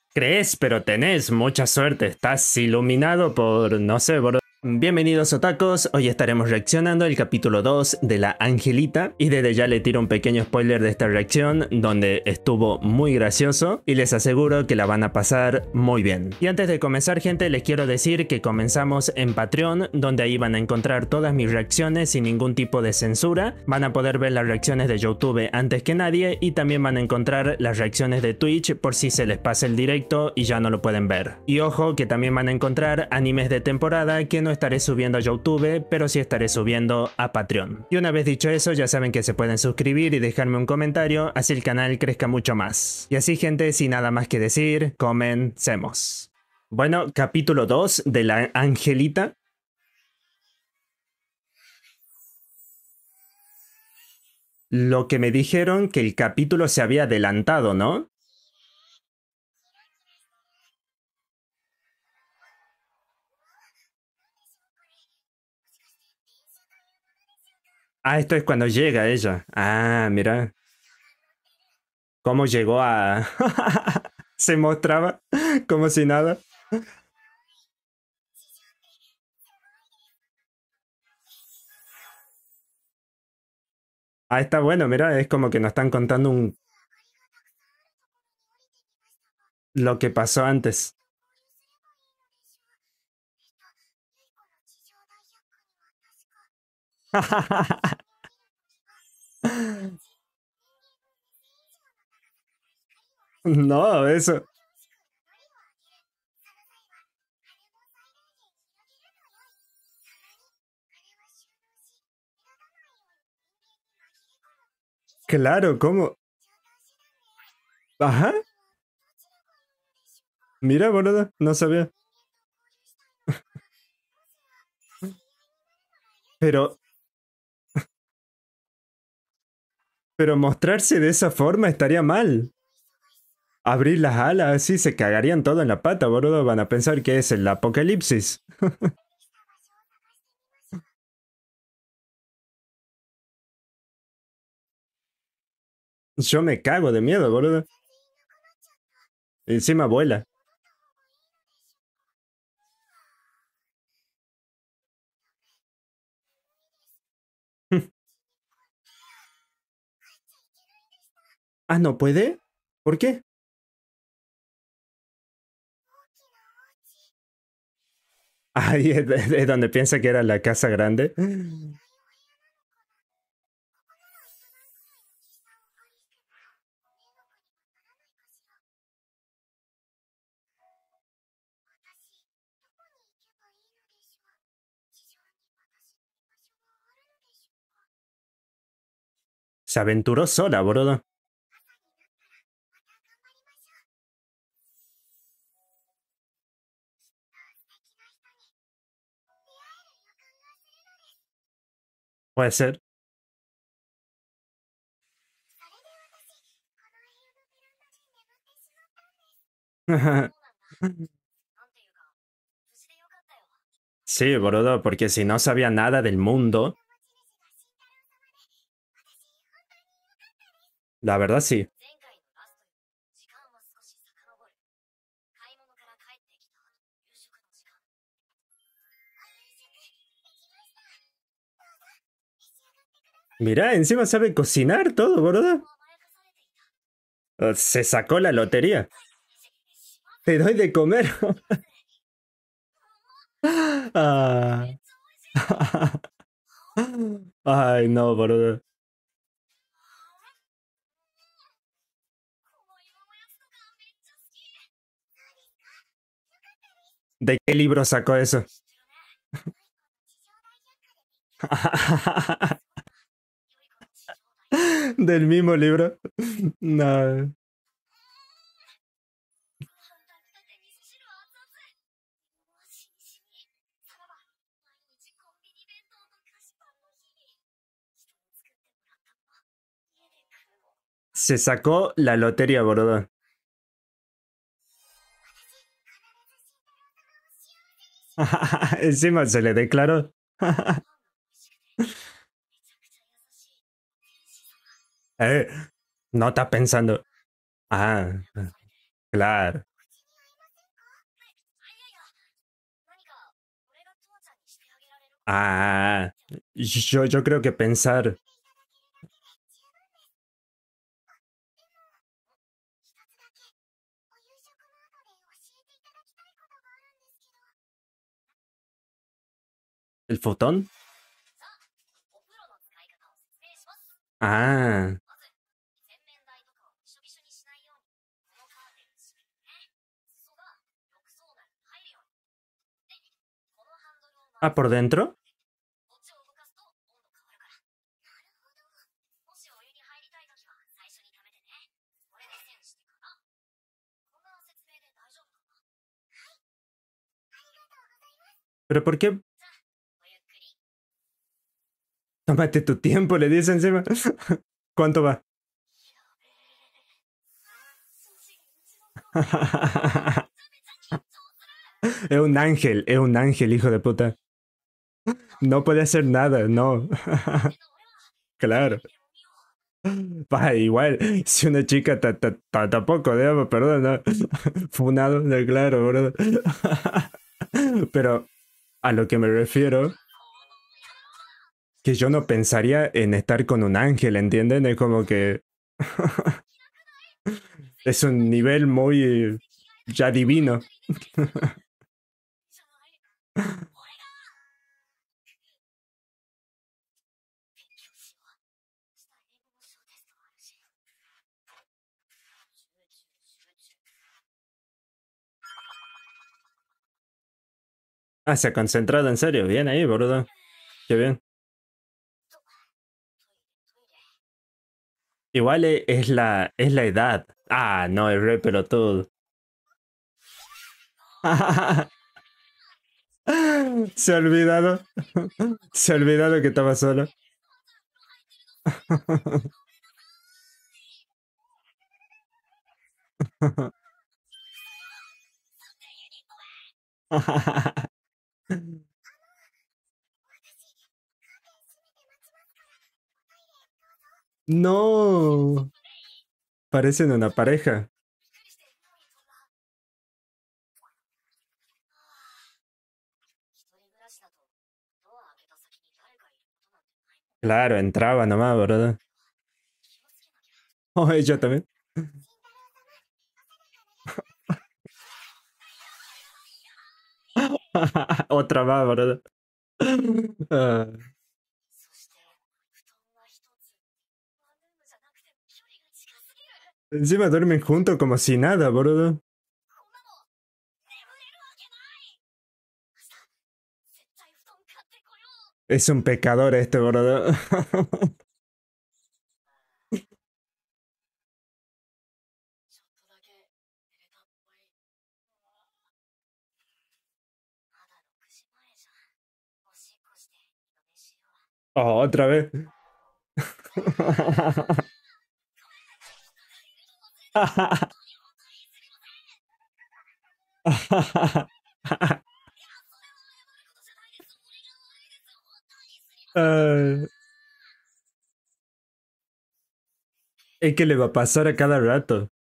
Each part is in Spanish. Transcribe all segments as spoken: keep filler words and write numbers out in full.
Crees, pero tenés mucha suerte. Estás iluminado por, no sé, bro. Bienvenidos otakus, hoy estaremos reaccionando al capítulo dos de La Angelita y desde ya le tiro un pequeño spoiler de esta reacción donde estuvo muy gracioso y les aseguro que la van a pasar muy bien. Y antes de comenzar gente les quiero decir que comenzamos en Patreon donde ahí van a encontrar todas mis reacciones sin ningún tipo de censura, van a poder ver las reacciones de YouTube antes que nadie y también van a encontrar las reacciones de Twitch por si se les pasa el directo y ya no lo pueden ver. Y ojo que también van a encontrar animes de temporada que no estaré subiendo a YouTube, pero sí estaré subiendo a Patreon. Y una vez dicho eso, ya saben que se pueden suscribir y dejarme un comentario, así el canal crezca mucho más. Y así gente, sin nada más que decir, comencemos. Bueno, capítulo dos de La Angelita. Lo que me dijeron que el capítulo se había adelantado, ¿no? Ah, esto es cuando llega ella. Ah, mira. Cómo llegó a... Se mostraba como si nada. Ah, está bueno, mira, es como que nos están contando un... lo que pasó antes. No, eso. Claro, ¿cómo? Ajá. Mira, boludo, no sabía. Pero, pero mostrarse de esa forma estaría mal. Abrir las alas así se cagarían todo en la pata, boludo. Van a pensar que es el apocalipsis. Yo me cago de miedo, boludo. Encima vuela. Ah, ¿no puede? ¿Por qué? Ahí es, es donde piensa que era la casa grande. Se aventuró sola, boludo. Puede ser. Sí, boludo, porque si no sabía nada del mundo, la verdad sí. Mira, encima sabe cocinar todo, boludo. Eh, Se sacó la lotería. Te doy de comer. Ah. Ay, no, boludo. ¿De qué libro sacó eso? Del mismo libro. No. Se sacó la lotería, boludo. Encima se le declaró. Eh, no está pensando. Ah, claro. Ah, yo, yo creo que pensar. ¿El fotón? Ah. Ah, ¿por dentro? ¿Pero por qué? Tómate tu tiempo, le dice encima. ¿Cuánto va? Es un ángel, es un ángel, hijo de puta. No puede hacer nada, no. Claro. Pa, igual, si una chica ta- ta- ta- tampoco, digamos, perdón, ¿no? Funado, de claro, bro. Pero a lo que me refiero, que yo no pensaría en estar con un ángel, ¿entienden? Es como que es un nivel muy ya divino. Ah, se ha concentrado en serio. Bien ahí, boludo. Qué bien. Igual e- es la, es la edad. Ah, no, es re pelotudo. Se ha olvidado. Se ha olvidado que estaba solo. No. Parecen una pareja. Claro, entraba nomás, boludo. Oh, ella también. Otra más, boludo. Ah, encima duermen juntos como si nada, boludo. Es un pecador este, boludo. Oh, otra vez. Ah, es que le va a pasar a cada rato.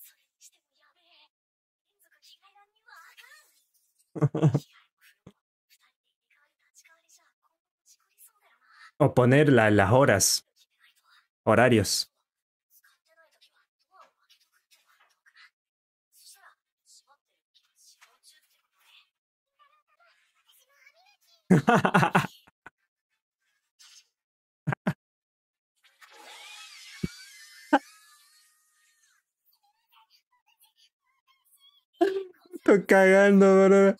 O poner la- las horas, horarios. Estoy cagando, boludo.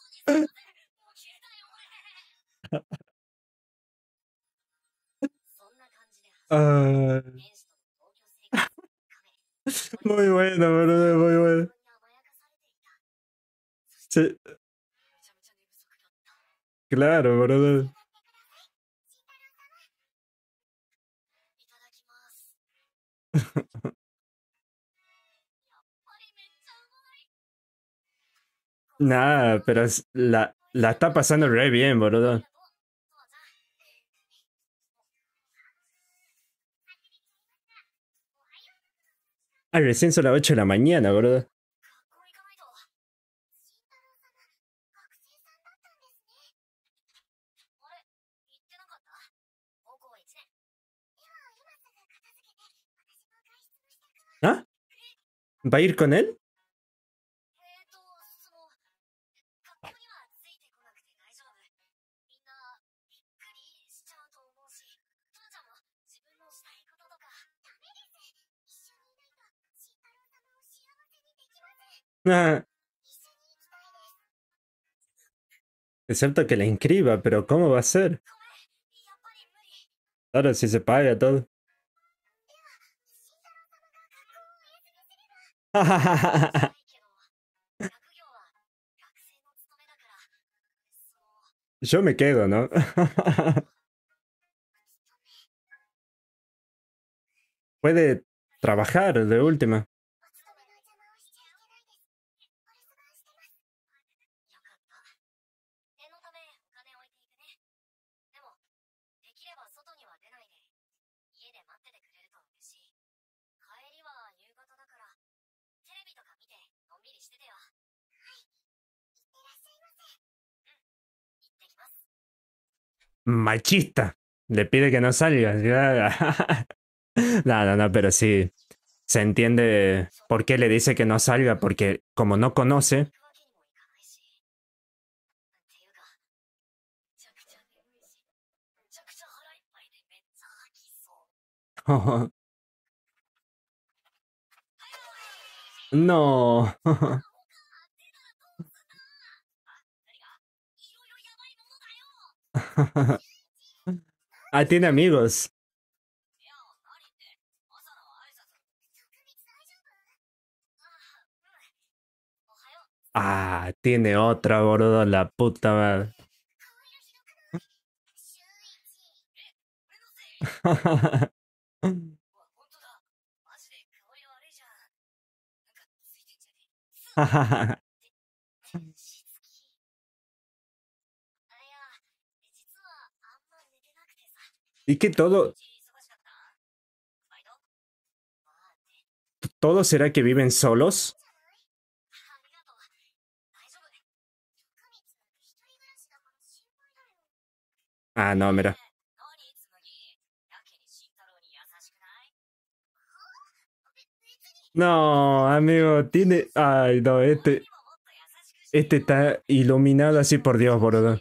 Ah, muy bueno, boludo, muy bueno. Sí, claro, boludo. Nada, pero es- la, la está pasando re bien, boludo. Ah, recién son las ocho de la mañana, boludo. ¿Va a ir con él? Ah, excepto que la inscriba, pero ¿cómo va a ser? Claro, si se paga todo. Yo me quedo, ¿no? Puede trabajar de última. Machista. Le pide que no salga. No, no, no, pero sí. Se entiende por qué le dice que no salga, porque como no conoce. No. Ah, tiene amigos. Ah, tiene otra, boludo, la puta madre. Y que todo, todo será que viven solos. Ah, no, mira. No, amigo, tiene. Ay, no, este. Este está iluminado así por Dios, boludo.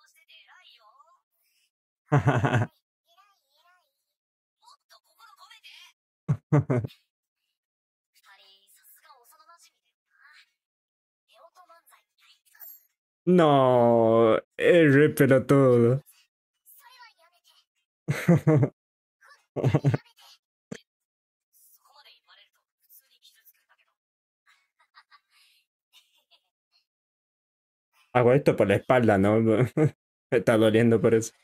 No, es re pelotudo. Hago esto por la espalda, ¿no? Me está doliendo por eso.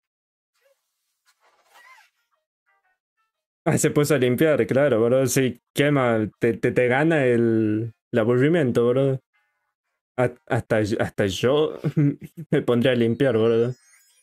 Ah, se puso a limpiar, claro, bro. Sí, quema, te, te, te gana el, el aburrimiento, bro. Ha- Hasta, hasta yo me pondría a limpiar, bro.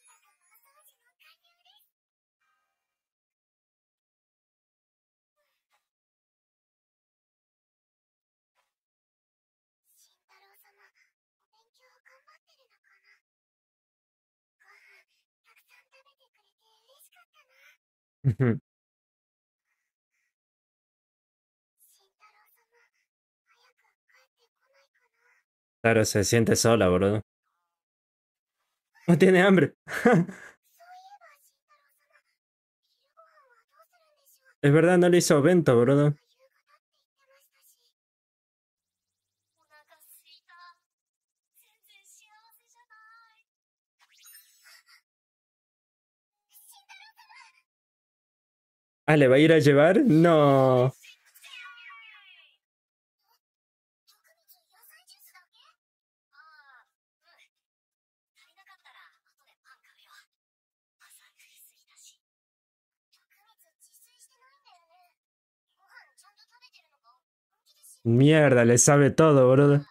Claro, se siente sola, bro. No tiene hambre. Es verdad, no le hizo vento, bro. Ah, ¿le va a ir a llevar? No. Mierda, le sabe todo, bro.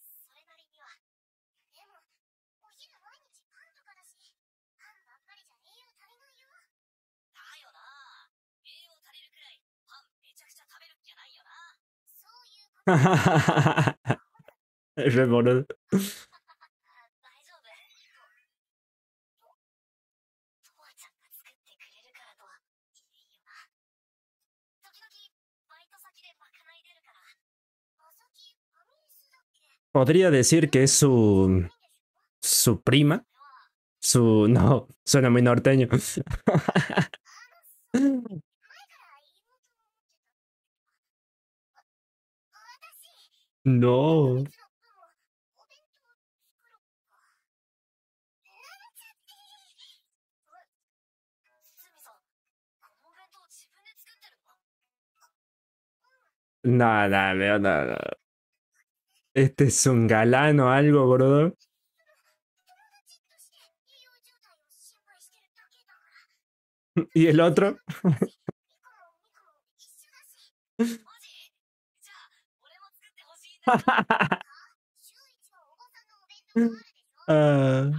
Re boludo. Podría decir que es su, su prima. Su... No, suena muy norteño. No. No, no, no, no, no. Este es un galán o algo, bro. ¿Y el otro? Ah.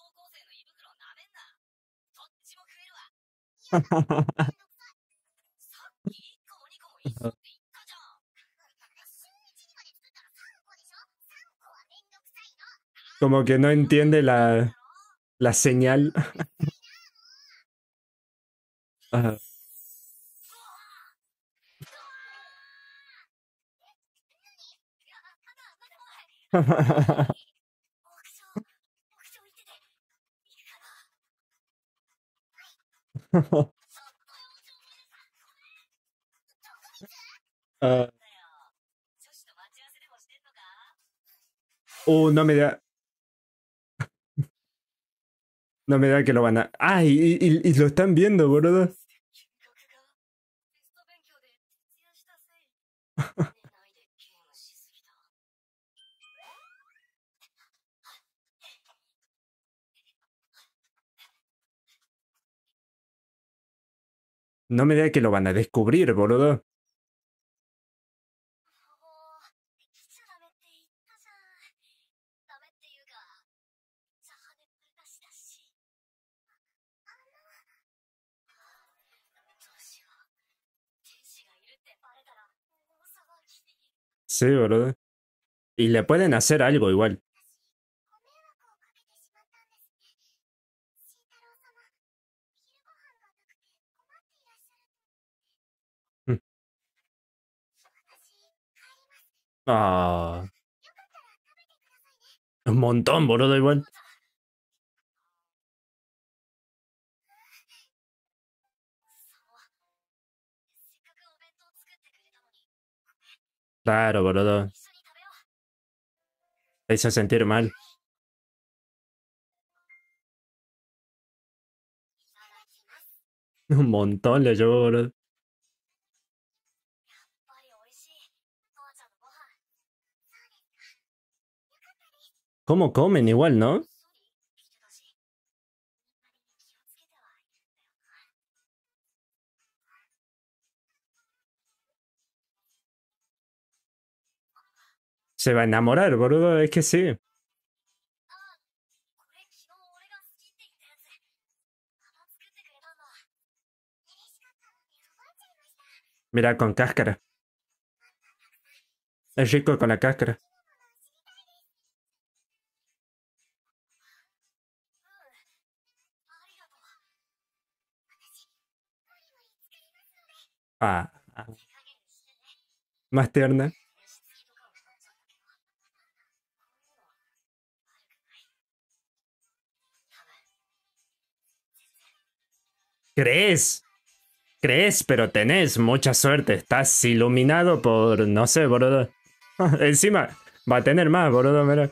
Como que no entiende la, la señal. Ah. Ah. Uh, no me da. No me da que lo van a. ¡Ay! Y, y- y lo están viendo, boludo. No me da que lo van a descubrir, boludo. Sí, boludo. Y le pueden hacer algo igual. Mm. Ah, un montón, boludo, igual. Claro, boludo. Te hizo sentir mal. Un montón le llevó, boludo. ¿Cómo comen igual, no? Se va a enamorar, boludo. Es que sí. Mira, con cáscara. Es rico con la cáscara. Ah, ah, más tierna. ¿Crees? ¿Crees? Pero tenés mucha suerte. Estás iluminado por, no sé, boludo. Encima, va a tener más, boludo, mira.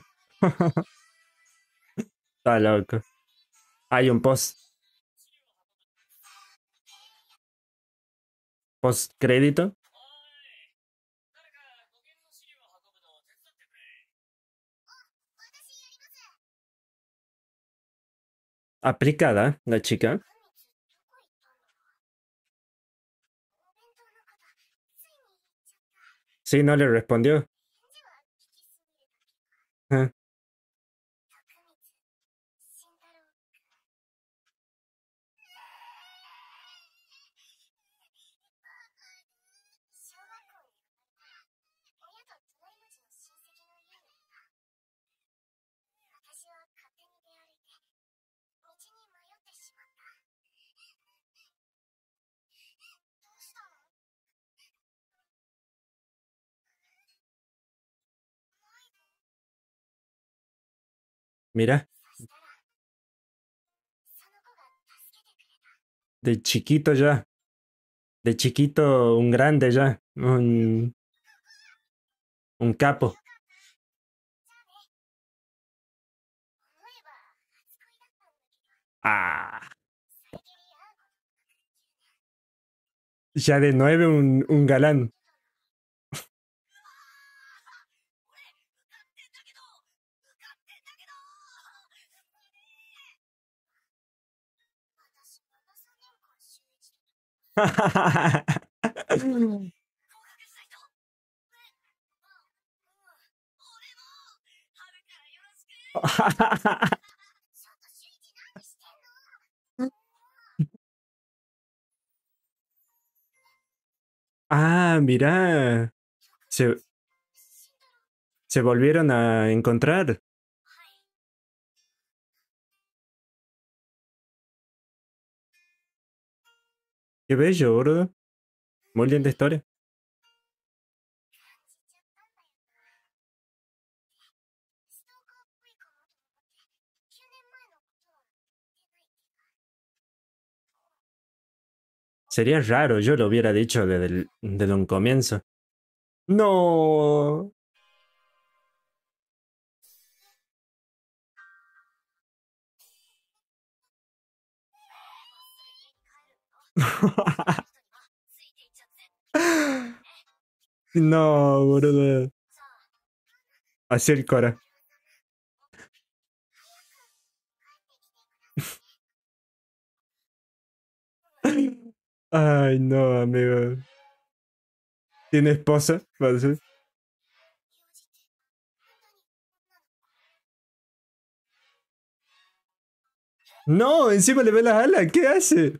Está loco. Hay un post, post crédito. Aplicada, la chica. Sí, no le respondió. Ah, Mira, de chiquito ya. De chiquito, un grande ya. Un, un capo. Ah, ya de nueve un, un galán. Ah, mira. Se, se volvieron a encontrar. Qué bello, bro. Muy linda historia. Sería raro, yo lo hubiera dicho desde, el- desde un comienzo. No. No, boludo. Así el Cora. Ay, no, amigo. ¿Tiene esposa? Va a decir. No, encima le ve las alas. ¿Qué hace?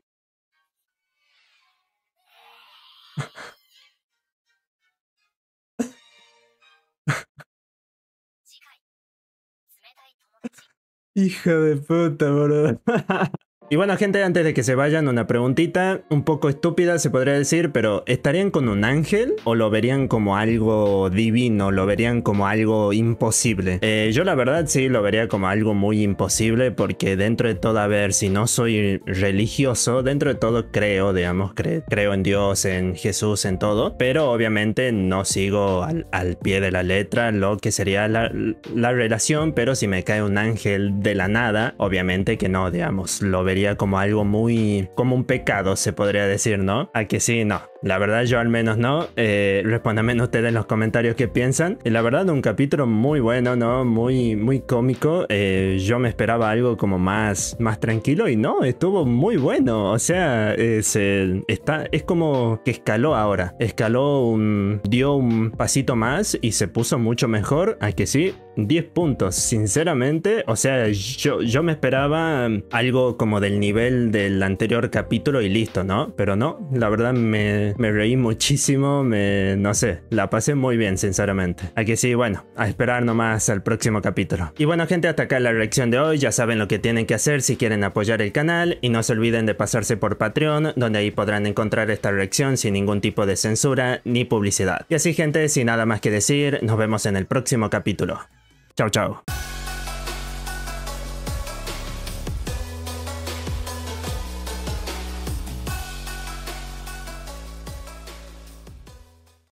Hija de puta, boludo. Y bueno, gente, antes de que se vayan, una preguntita un poco estúpida se podría decir, pero ¿estarían con un ángel o lo verían como algo divino? ¿Lo verían como algo imposible? Eh, yo la verdad sí lo vería como algo muy imposible porque dentro de todo, a ver, si no soy religioso, dentro de todo creo, digamos, cre creo en Dios, en Jesús, en todo, pero obviamente no sigo al, al pie de la letra lo que sería la, la relación, pero si me cae un ángel de la nada, obviamente que no, digamos, lo vería como algo muy, como un pecado se podría decir, ¿no? A que sí, no. La verdad yo al menos no. Eh, respóndanme ustedes en los comentarios qué piensan. Y la verdad un capítulo muy bueno, ¿no? Muy, muy cómico. Eh, yo me esperaba algo como más, más tranquilo y no, estuvo muy bueno. O sea, eh, se, está, es como que escaló ahora. Escaló, un, dio un pasito más y se puso mucho mejor. A que sí, diez puntos, sinceramente. O sea, yo, yo me esperaba algo como del nivel del anterior capítulo y listo, ¿no? Pero no, la verdad me, me reí muchísimo, me, no sé, la pasé muy bien, sinceramente. Aquí sí, bueno, a esperar nomás al próximo capítulo. Y bueno, gente, hasta acá la reacción de hoy. Ya saben lo que tienen que hacer si quieren apoyar el canal y no se olviden de pasarse por Patreon, donde ahí podrán encontrar esta reacción sin ningún tipo de censura ni publicidad. Y así, gente, sin nada más que decir, nos vemos en el próximo capítulo. Chao, chao.